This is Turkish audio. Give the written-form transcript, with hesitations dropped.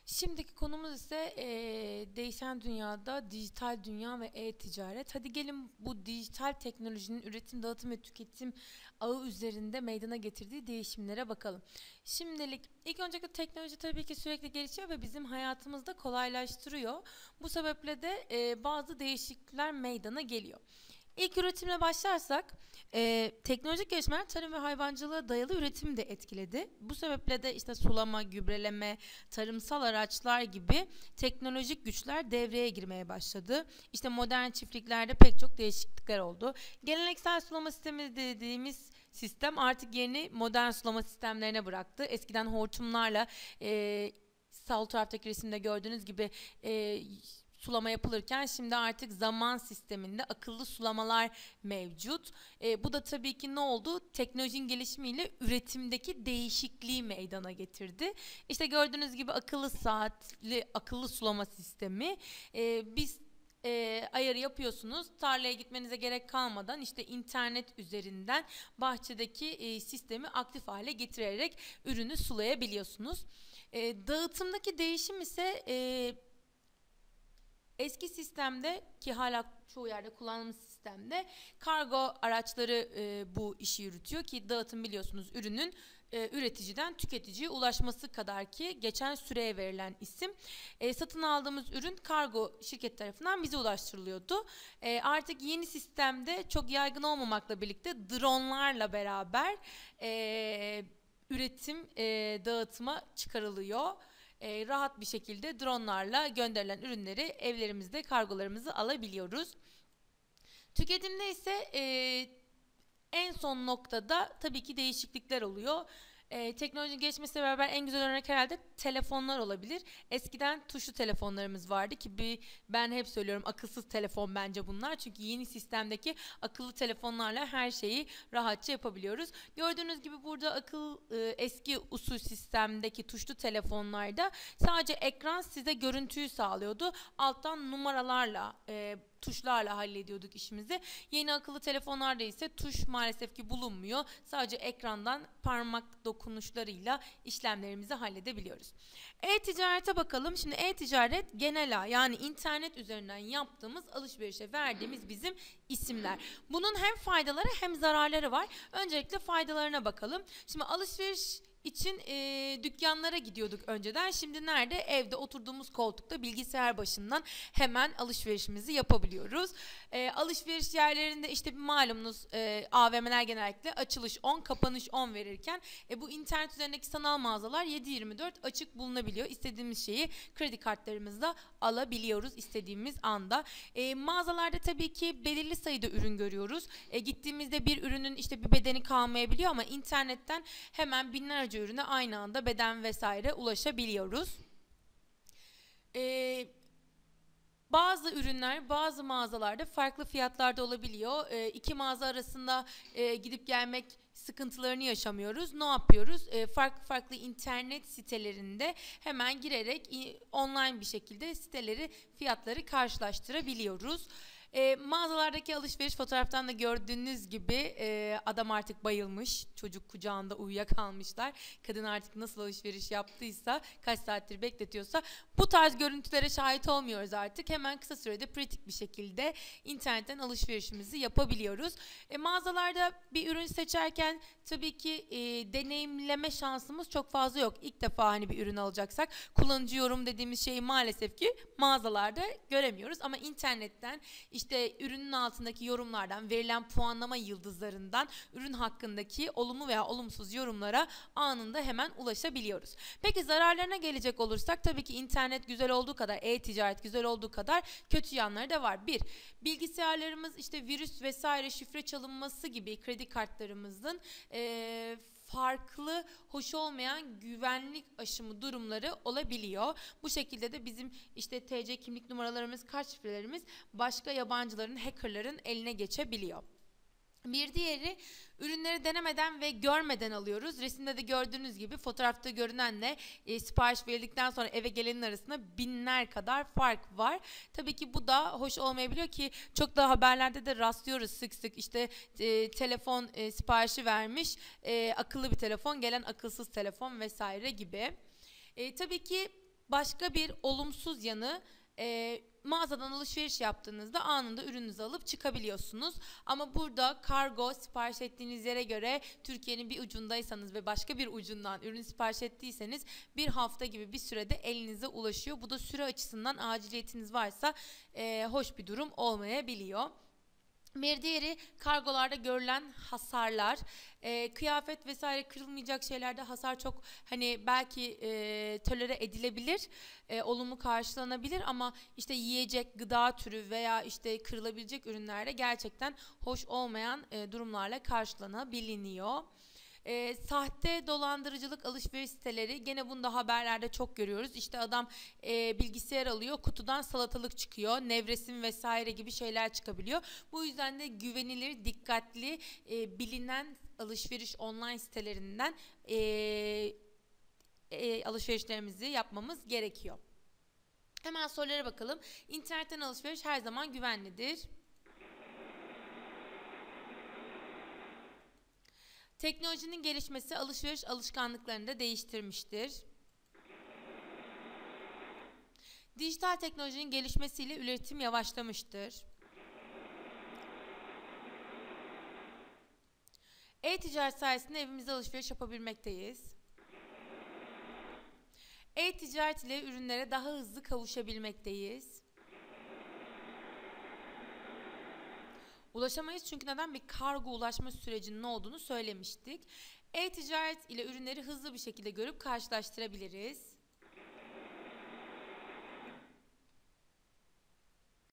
Şimdiki konumuz ise değişen dünyada dijital dünya ve e-ticaret. Hadi gelin bu dijital teknolojinin üretim, dağıtım ve tüketim ağı üzerinde meydana getirdiği değişimlere bakalım. Şimdilik ilk öncelikle teknoloji tabii ki sürekli gelişiyor ve bizim hayatımızda kolaylaştırıyor. Bu sebeple de bazı değişiklikler meydana geliyor. İlk üretimle başlarsak, teknolojik gelişmeler tarım ve hayvancılığa dayalı üretimi de etkiledi. Bu sebeple de işte sulama, gübreleme, tarımsal araçlar gibi teknolojik güçler devreye girmeye başladı. İşte modern çiftliklerde pek çok değişiklikler oldu. Geleneksel sulama sistemi dediğimiz sistem artık yerini modern sulama sistemlerine bıraktı. Eskiden hortumlarla sol taraftaki resimde gördüğünüz gibi sulama yapılırken şimdi artık zaman sisteminde akıllı sulamalar mevcut. Bu da tabii ki ne oldu? Teknolojinin gelişimiyle üretimdeki değişikliği meydana getirdi. İşte gördüğünüz gibi akıllı saatli akıllı sulama sistemi. Biz ayarı yapıyorsunuz. Tarlaya gitmenize gerek kalmadan işte internet üzerinden bahçedeki sistemi aktif hale getirerek ürünü sulayabiliyorsunuz. Dağıtımdaki değişim ise eski sistemde ki hala çoğu yerde kullandığımız sistemde kargo araçları bu işi yürütüyor ki dağıtım biliyorsunuz ürünün üreticiden tüketiciye ulaşması kadar ki geçen süreye verilen isim. Satın aldığımız ürün kargo şirket tarafından bize ulaştırılıyordu. Artık yeni sistemde çok yaygın olmamakla birlikte dronlarla beraber üretim dağıtıma çıkarılıyor. Rahat bir şekilde dronlarla gönderilen ürünleri evlerimizde kargolarımızı alabiliyoruz. Tüketimde ise en son noktada tabii ki değişiklikler oluyor. Teknolojinin gelişmesiyle beraber en güzel örnek herhalde telefonlar olabilir. Eskiden tuşlu telefonlarımız vardı ki ben hep söylüyorum akılsız telefon bence bunlar. Çünkü yeni sistemdeki akıllı telefonlarla her şeyi rahatça yapabiliyoruz. Gördüğünüz gibi burada eski usul sistemdeki tuşlu telefonlarda sadece ekran size görüntüyü sağlıyordu. Alttan numaralarla tuşlarla hallediyorduk işimizi. Yeni akıllı telefonlarda ise tuş maalesef ki bulunmuyor. Sadece ekrandan parmak dokunuşlarıyla işlemlerimizi halledebiliyoruz. E-ticarete bakalım. Şimdi e-ticaret genel ağ yani internet üzerinden yaptığımız alışverişe verdiğimiz bizim isimler. Bunun hem faydaları hem zararları var. Öncelikle faydalarına bakalım. Şimdi alışveriş için dükkanlara gidiyorduk önceden. Şimdi nerede? Evde oturduğumuz koltukta bilgisayar başından hemen alışverişimizi yapabiliyoruz. Alışveriş yerlerinde işte malumunuz AVM'ler genellikle açılış 10, kapanış 10 verirken bu internet üzerindeki sanal mağazalar 7/24 açık bulunabiliyor. İstediğimiz şeyi kredi kartlarımızla alabiliyoruz istediğimiz anda. Mağazalarda tabii ki belirli sayıda ürün görüyoruz. Gittiğimizde bir ürünün işte bir bedeni kalmayabiliyor ama internetten hemen binlerce ürüne aynı anda beden vesaire ulaşabiliyoruz. Bazı ürünler bazı mağazalarda farklı fiyatlarda olabiliyor. İki mağaza arasında gidip gelmek sıkıntılarını yaşamıyoruz. Ne yapıyoruz? Farklı internet sitelerinde hemen girerek online bir şekilde fiyatları karşılaştırabiliyoruz. Mağazalardaki alışveriş fotoğraftan da gördüğünüz gibi adam artık bayılmış. Çocuk kucağında uyuyakalmışlar. Kadın artık nasıl alışveriş yaptıysa, kaç saattir bekletiyorsa bu tarz görüntülere şahit olmuyoruz artık. Hemen kısa sürede pratik bir şekilde internetten alışverişimizi yapabiliyoruz. Mağazalarda bir ürün seçerken tabii ki deneyimleme şansımız çok fazla yok. İlk defa hani bir ürün alacaksak kullanıcı yorum dediğimiz şeyi maalesef ki mağazalarda göremiyoruz. Ama internetten işte ürünün altındaki yorumlardan, verilen puanlama yıldızlarından ürün hakkındaki olumlu veya olumsuz yorumlara anında hemen ulaşabiliyoruz. Peki zararlarına gelecek olursak tabii ki internet güzel olduğu kadar, e-ticaret güzel olduğu kadar kötü yanları da var. Bilgisayarlarımız işte virüs vesaire şifre çalınması gibi kredi kartlarımızın farklı, hoş olmayan güvenlik aşımı durumları olabiliyor. Bu şekilde de bizim işte TC kimlik numaralarımız, kart şifrelerimiz başka yabancıların, hackerların eline geçebiliyor. Bir diğeri ürünleri denemeden ve görmeden alıyoruz. Resimde de gördüğünüz gibi fotoğrafta görünenle sipariş verildikten sonra eve gelenin arasında binler kadar fark var. Tabii ki bu da hoş olmayabiliyor ki çok da haberlerde de rastlıyoruz sık sık işte telefon siparişi vermiş akıllı bir telefon gelen akılsız telefon vesaire gibi. Tabii ki Başka bir olumsuz yanı, mağazadan alışveriş yaptığınızda anında ürününüzü alıp çıkabiliyorsunuz. Ama burada kargo sipariş ettiğiniz yere göre Türkiye'nin bir ucundaysanız ve başka bir ucundan ürün sipariş ettiyseniz bir hafta gibi bir sürede elinize ulaşıyor. Bu da süre açısından aciliyetiniz varsa hoş bir durum olmayabiliyor. Bir diğeri kargolarda görülen hasarlar. Kıyafet vesaire kırılmayacak şeylerde hasar çok hani belki tolere edilebilir, olumlu karşılanabilir ama işte yiyecek, gıda türü veya işte kırılabilecek ürünlerde gerçekten hoş olmayan durumlarla karşılanabiliyor. Sahte dolandırıcılık alışveriş siteleri, gene bunu da haberlerde çok görüyoruz. İşte adam bilgisayar alıyor, kutudan salatalık çıkıyor, nevresim vesaire gibi şeyler çıkabiliyor. Bu yüzden de güvenilir, dikkatli, bilinen alışveriş online sitelerinden alışverişlerimizi yapmamız gerekiyor. Hemen sorulara bakalım. İnternetten alışveriş her zaman güvenlidir. Teknolojinin gelişmesi alışveriş alışkanlıklarını da değiştirmiştir. Dijital teknolojinin gelişmesiyle üretim yavaşlamıştır. E-ticaret sayesinde evimizde alışveriş yapabilmekteyiz. E-ticaret ile ürünlere daha hızlı kavuşabilmekteyiz. Ulaşamayız çünkü neden? Bir kargo ulaşma sürecinin olduğunu söylemiştik. E-ticaret ile ürünleri hızlı bir şekilde görüp karşılaştırabiliriz.